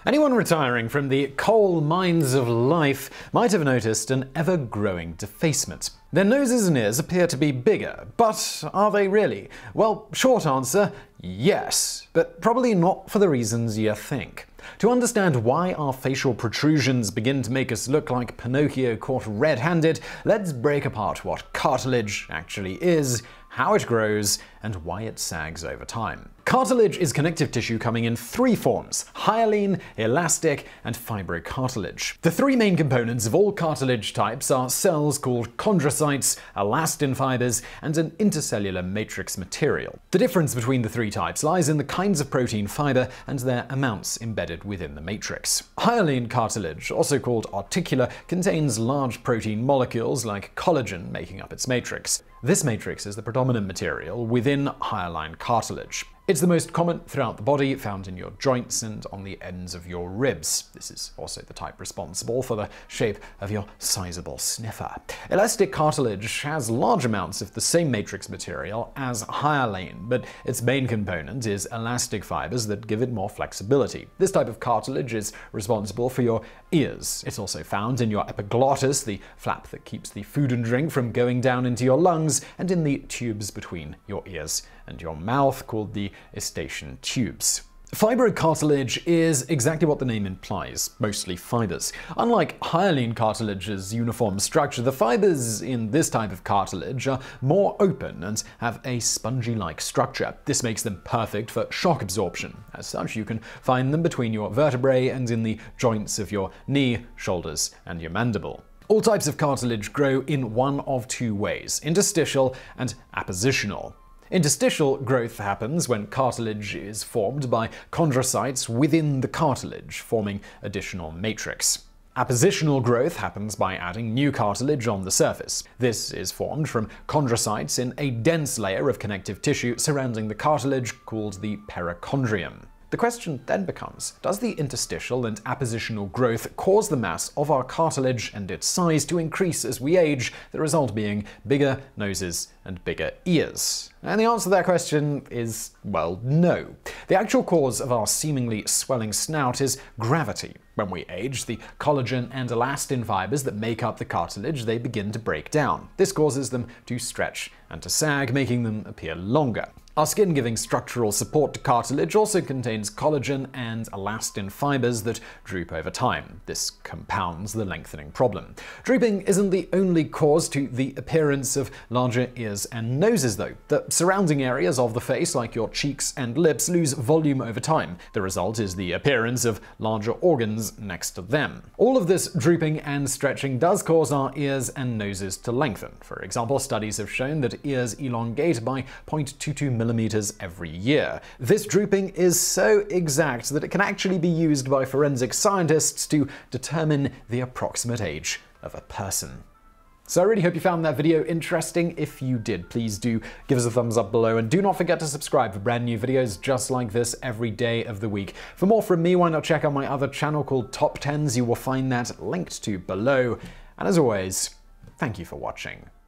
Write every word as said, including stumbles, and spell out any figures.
Anyone retiring from the coal mines of life might have noticed an ever-growing defacement. Their noses and ears appear to be bigger, but are they really? Well, short answer, yes, but probably not for the reasons you think. To understand why our facial protrusions begin to make us look like Pinocchio caught red-handed, let's break apart what cartilage actually is, how it grows, and why it sags over time. Cartilage is connective tissue coming in three forms: hyaline, elastic, and fibrocartilage. The three main components of all cartilage types are cells called chondrocytes, elastin fibers, and an intercellular matrix material. The difference between the three types lies in the kinds of protein fiber and their amounts embedded within the matrix. Hyaline cartilage, also called articular, contains large protein molecules like collagen making up its matrix. This matrix is the predominant material within hyaline cartilage. It's the most common throughout the body, found in your joints and on the ends of your ribs. This is also the type responsible for the shape of your sizable sniffer. Elastic cartilage has large amounts of the same matrix material as hyaline, but its main component is elastic fibers that give it more flexibility. This type of cartilage is responsible for your ears. It's also found in your epiglottis, the flap that keeps the food and drink from going down into your lungs, and in the tubes between your ears and your mouth, called the eustachian tubes. Fibrocartilage is exactly what the name implies, mostly fibers. Unlike hyaline cartilage's uniform structure, the fibers in this type of cartilage are more open and have a spongy-like structure. This makes them perfect for shock absorption. As such, you can find them between your vertebrae and in the joints of your knee, shoulders, and your mandible. All types of cartilage grow in one of two ways: interstitial and appositional. Interstitial growth happens when cartilage is formed by chondrocytes within the cartilage, forming additional matrix. Appositional growth happens by adding new cartilage on the surface. This is formed from chondrocytes in a dense layer of connective tissue surrounding the cartilage called the perichondrium. The question then becomes, does the interstitial and appositional growth cause the mass of our cartilage and its size to increase as we age, the result being bigger noses and bigger ears? And the answer to that question is, well, no. The actual cause of our seemingly swelling snout is gravity. When we age, the collagen and elastin fibers that make up the cartilage, they begin to break down. This causes them to stretch and to sag, making them appear longer. Our skin giving structural support to cartilage also contains collagen and elastin fibers that droop over time. This compounds the lengthening problem. Drooping isn't the only cause to the appearance of larger ears and noses, though. The surrounding areas of the face, like your cheeks and lips, lose volume over time. The result is the appearance of larger organs next to them. All of this drooping and stretching does cause our ears and noses to lengthen. For example, studies have shown that ears elongate by zero point two two millimeters every year. This drooping is so exact that it can actually be used by forensic scientists to determine the approximate age of a person. So I really hope you found that video interesting. If you did, please do give us a thumbs up below, and do not forget to subscribe for brand new videos just like this every day of the week. For more from me, why not check out my other channel called Top tens? You will find that linked to below. And as always, thank you for watching.